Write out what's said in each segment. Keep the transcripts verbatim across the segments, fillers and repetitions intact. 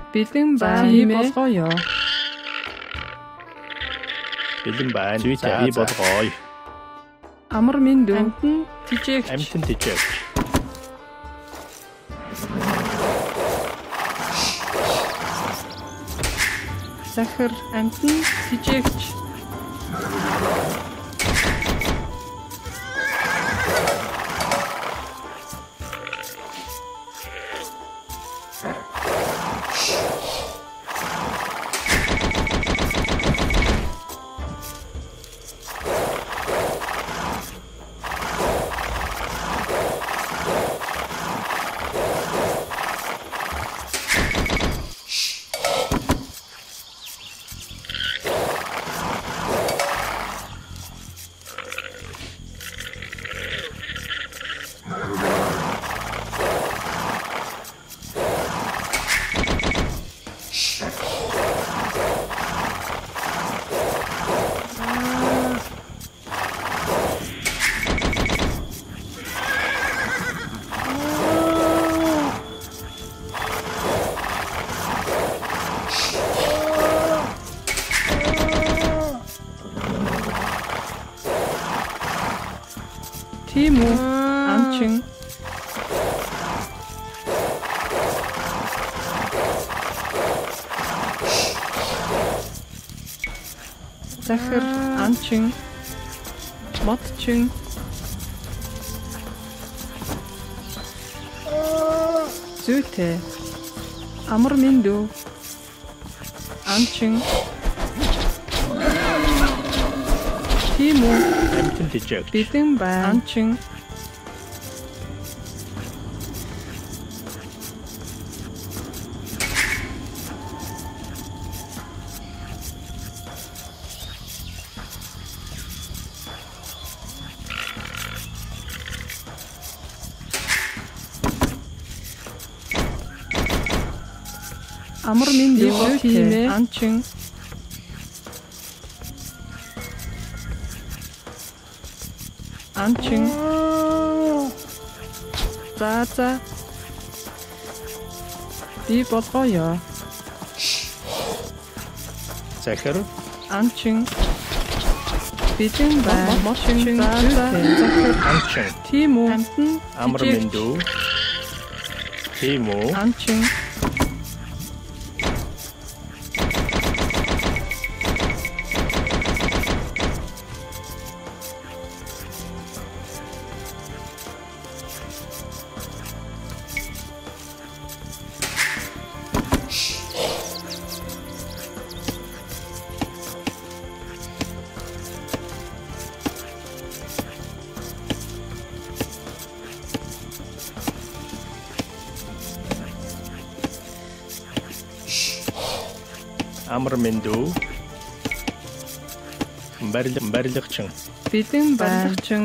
Бэлэн байна. Би болгоё. Бэлэн байна. Зүйтэй би болгоё. Амар минь дүү. Амтэн тижээгч. Амтэн тижээгч. Захар амтэн тижээгч. Тийм үү? Амчин. Захар амчин. Мотчин. Зүйтэй. Амар минь дүү. Амчин. Тийм үү? Амтэн тижээгч. Бэлэн байна. Амчин. Амар минь дүү. Тийм ээ. Амчин. Амчин. За за. Би болгоё. Захар Амчин. Бэлэн байна. Мочин. За за. Захар амчин. Тийм үү? Амтэн. Амар минь дүү. Тийм үү? Амчин. Амар минь дүү. Барилга барилгачин. Бэлэн барилгачин.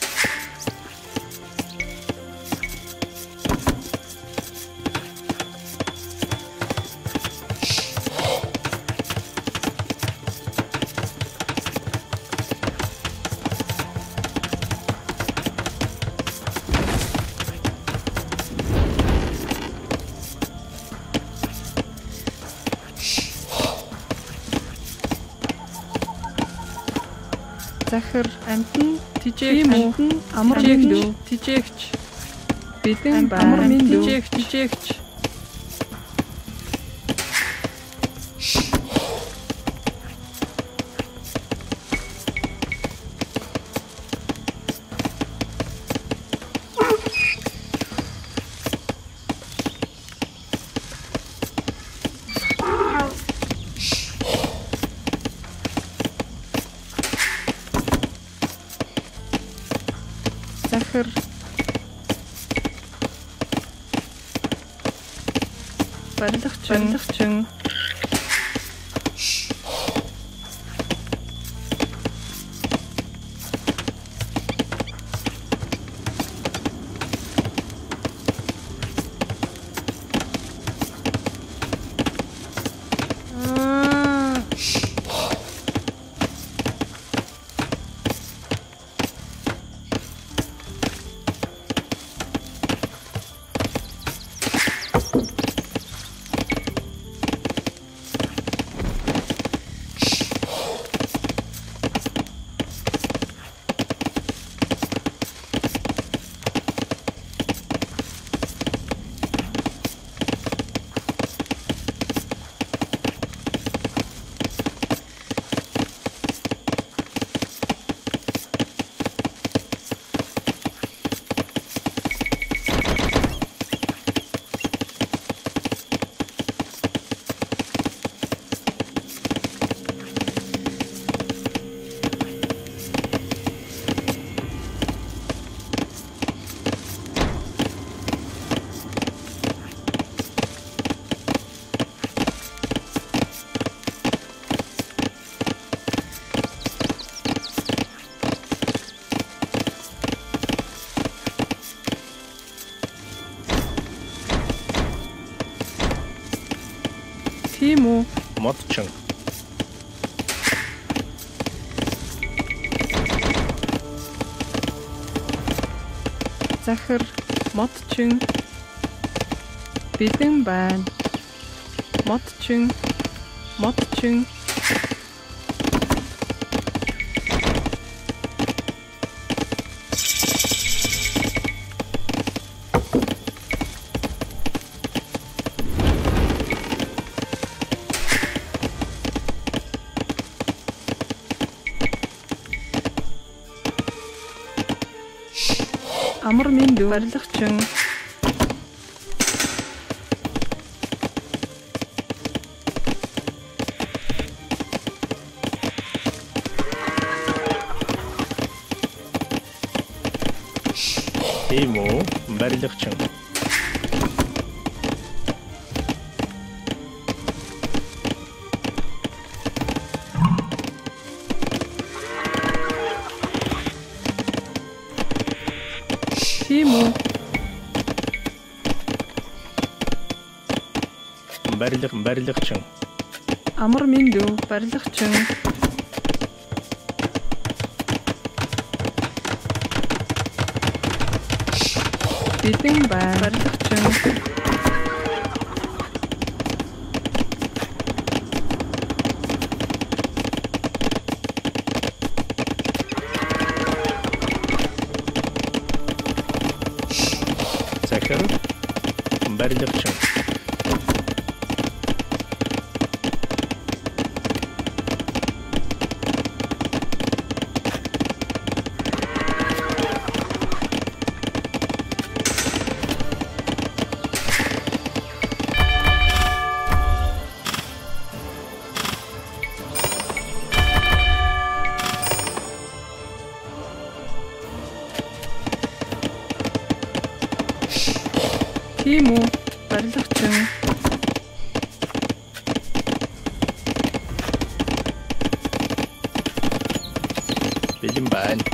Захар амтэн тижээгч. Амтэн амар минь дүү. Тижээгч. Бэлэн амар минь дүү. Тижээгч. Тижээгч. Захар барилгачин. Барилгачин. Тийм үү? Модчин. Захир, модчин. Бэлэн байна. Модчин. Модчин. Амар минь дүү барилгачин. Тийм үү? Барилгачин. Тийм үү? Барилга барилгачин. Амар минь дүү барилгачин. Бэлэн байна. Барилгачин. Захир. Барилгачин. Тийм үү? Барилгачин. Бэлэн байна.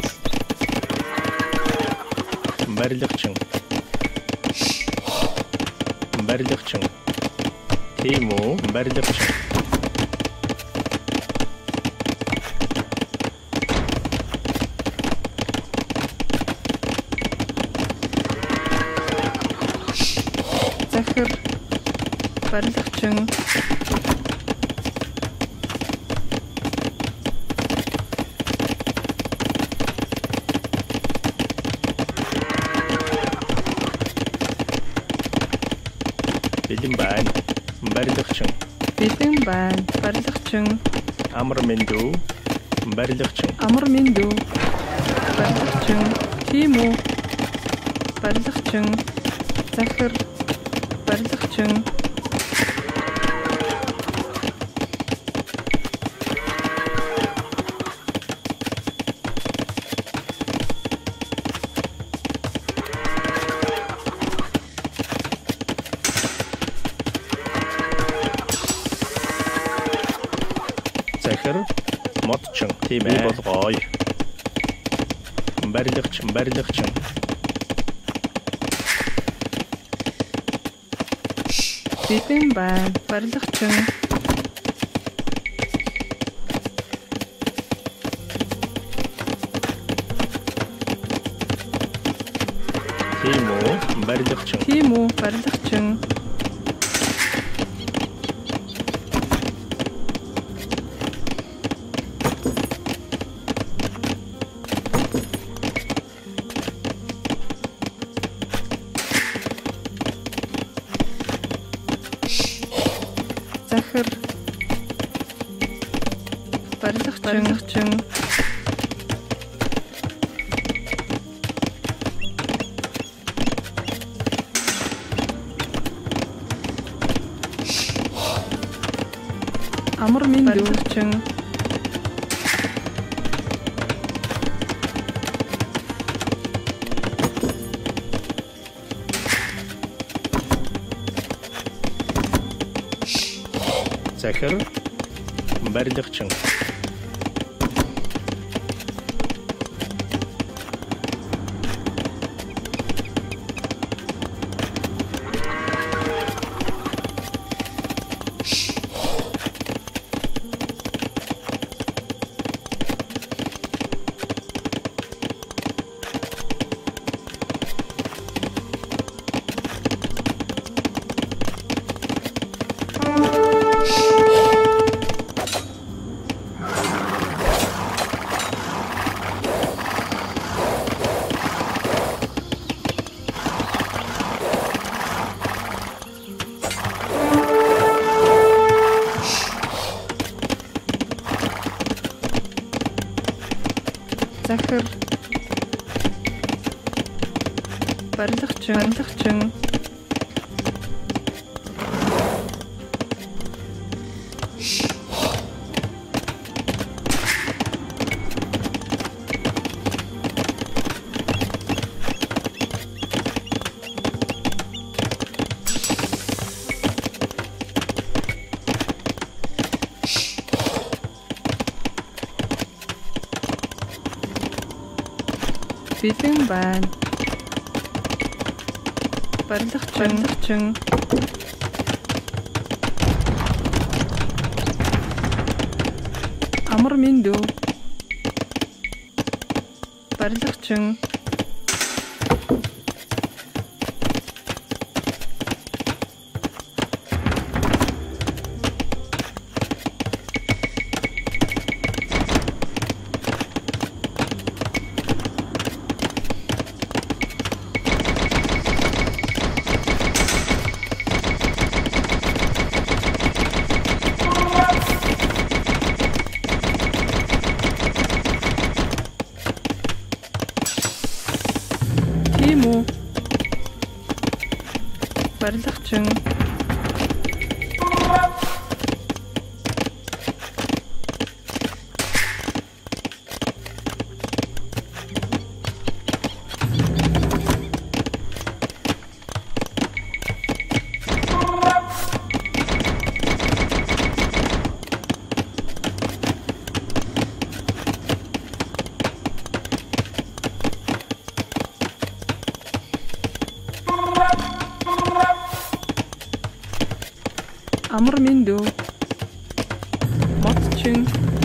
Барилгачин. Барилгачин. Тийм үү? Барилгачин. Захир, барилгачин. Бэлэн байна. Барилгачин. Бэлэн байна. Барилгачин. Амар минь дүү. Барилгачин. Амар минь дүү барилгачин. Тийм үү? Барилгачин. Захир, барилгачин. Захир. Модчин. Тийм ээ. Болгоё. Барилгачин. Барилгачин. Бэлэн байна. Барилгачин. Тийм үү? Барилгачин. Тийм үү? Барилгачин. Захир, барилгачин. Амар минь барилгачин. Захир. Барилгачин. захир барилгачин барилгачин бэлэн байна. Барилгачин барилгачин амар минь дөө барилгачин барилгачин амар минь дөө мотчин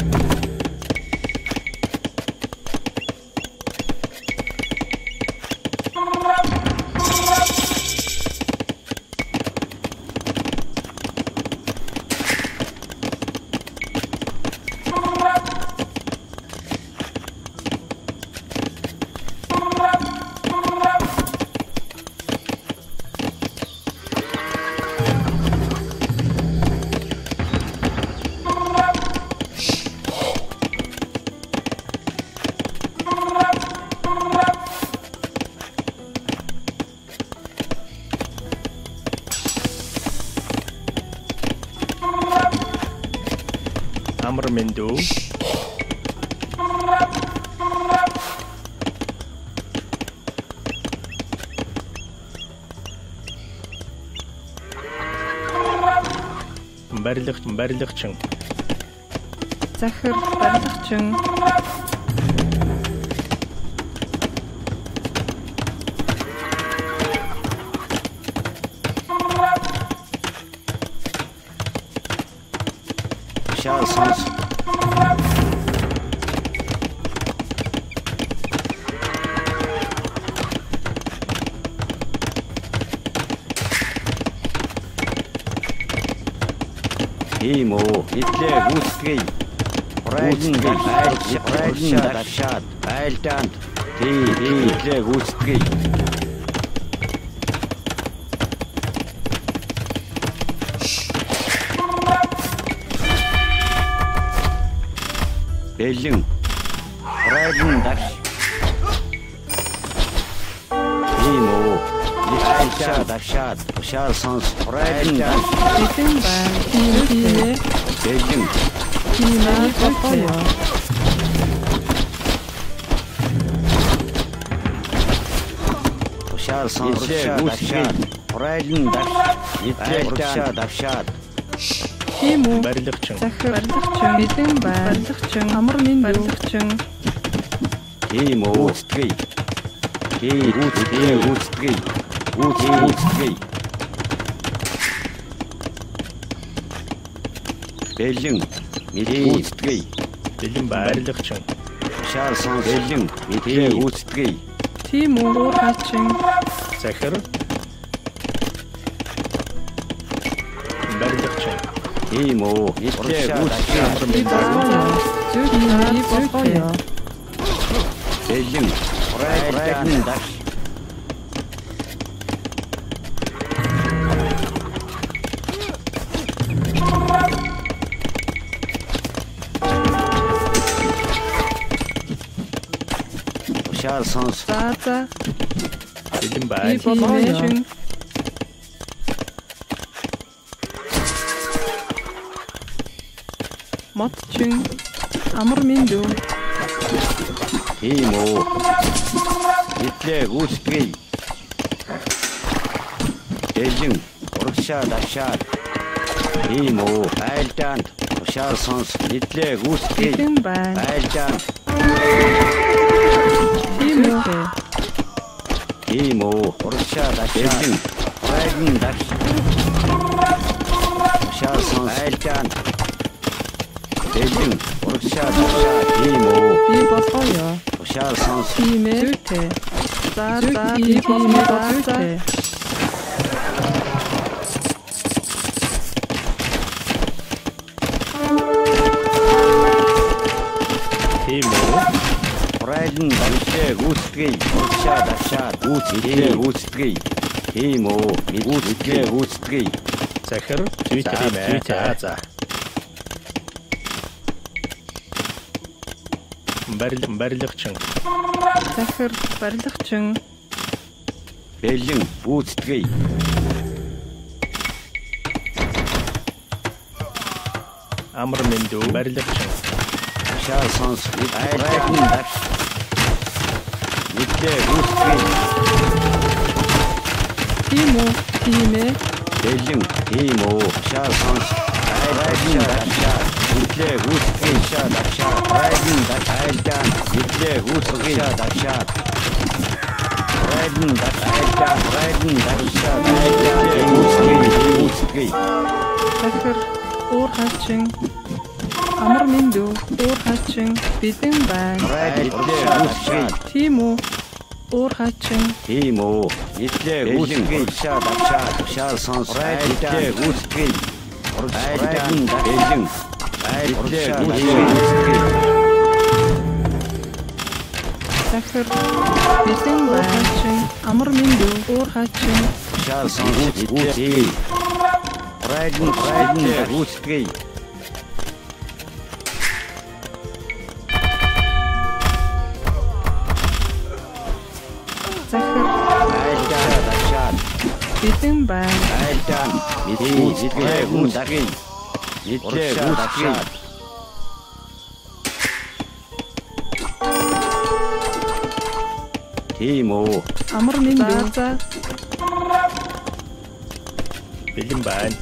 амар минь дөө барилгачин барилгачин захир барилгачин Şansınız. İyi mi o? İtle gutskey. Rajin gutskey. Rajin dafşat. Ailtant. İyi iyi. İtle gutskey. Бэлэн. Райден даш. Ийм үү. Ичаашаа давшаад ушаар сонс. Райден даш. бэлэн байна. Тийм Бэлэн. тийм аа. Ушаар сонс. Ушаар. Райден даш. Ичаашаа давшаад. Тийм үү барилгачин захир барилгачин бэлэн байна. Барилгачин амар минь барилгачин Тийм үү. Гүцтгэе. Тийм гүцтгэе. Гүцтгэе. Гүцтгэе. Бэлэн. Гүцтгэе. бэлэн барилгачин Шаар сон бэлэн. Мэдээ гүцтгэе. тийм үү хаачин захир барилгачин Тийм үү. Мэдээ гүцтгэе. зүг нэг боёо Бэлэн. Райден даш. Ушаар сонс. За за. Бэлэн Би байна. болооё. Мотчин. Амар минь дүү. Тийм үү. Итлээ гүйцэтгэе. Бэлэн урагшаа дашаад. Тийм үү. Айлдаанд ушаар сонс. Итлээ гүйцэтгэе. Бэлэн байна. Айлдаанд. Тийм үү. Тийм үү. Урагшаа дашаад. Айлдан даш. Ушаар сонс. Айлдаанд. Бэлэн урагшаа дашаад. Тийм үү. Би болооё. Ушаар сонс. Тийм ээ. Зүйтэй. За за би болооё. Зүйтэй. Тийм үү? Прайден итлээ гүйцэтгэе. Урагшаа дашаад. Гүйцэтгэе. Гүйцэтгэе. Тийм үү. Гүйцэтгэе. Гүйцэтгэе. Захир Twitter юм ээ. За за. Барил барилгачин. Захир барилгачин. Бэлэн гүйцэтгэе. Амар мэндүү барилгачин. Ушаар сонс. Айлдан даш. Итлээ гүйцэтгэе. Тийм үү. Тийм ээ. Бэлэн. Тийм үү. Ушаар сонс. Айлдан дашаад. Итлээ гүйцэтгэе. Ушаар дашаад. Айлдан даш. Айлдан. Итлээ гүйцэтгэе. Дашаад. Айлдан даш. Айлдан. Айлдан дашаад. Айлдан гүйцэтгэе. Гүйцэтгэе. Захир уур хачин. Амар минь дүү. Уур хачин. Бэлэн байна. Итлээ гүйцэтгэе. Тийм үү. Уур хачин. Тийм үү. Итлээ гүйцэтгэе. Ушаар дашаад. Ушаар сонс. Итлээ гүйцэтгэе. Айлдан бэлэн. Итлээ гүйцэтгэе. Захир бэлэн байна. Амар минь дүү. Уур хачин. Ушаар сонс. Итлээ. Прайден прайден гүйцэтгэе. Захир Айлдан дашаад. бэлэн байна. Айлдан. Итлээ гүйцэтгэе. Итлээ гүйцэтгэе. Тийм үү. Амар минь дүү. За Бэлэн байна.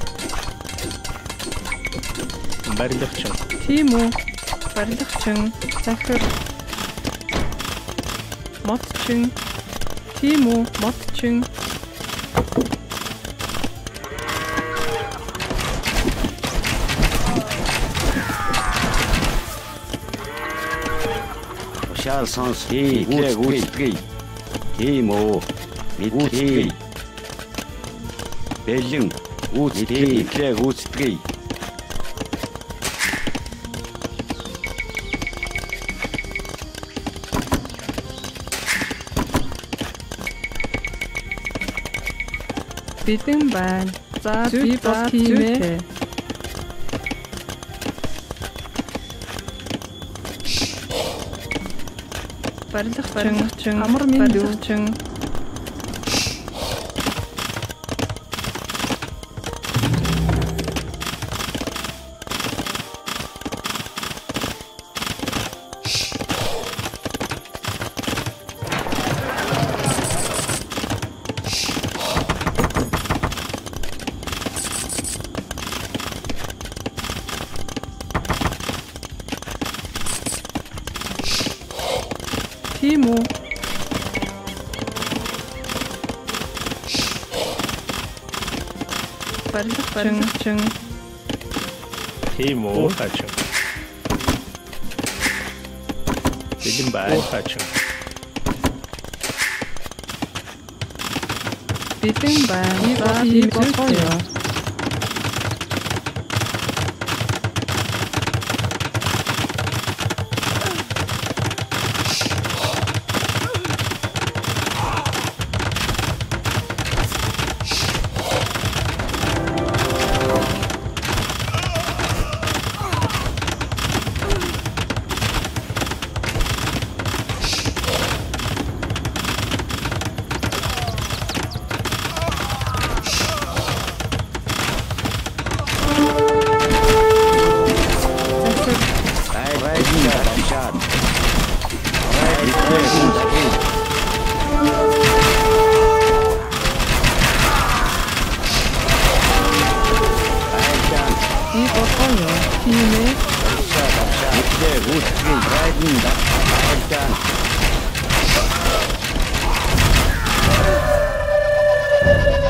Барилгачин. тийм үү. Барилгачин. Захир мотчин. Тийм үү. Мотчин. Ушаар сонс. Итлээ гүйцэтгэе. Тийм үү. Итлээ. Бэлэн гүйцэтгэе. Итлээ гүйцэтгэе. Бэлэн байна. За би бол тийм ээ. Барилгачин. Амар минь дүү. Тийм үү. Барилгачин. Тийм үү? Хачин. Бэлэн байна. Хачин. Бэлэн байна. Би болооё. Тийм ээ. Итлээ гүйцэтгэн райдын дагшаа.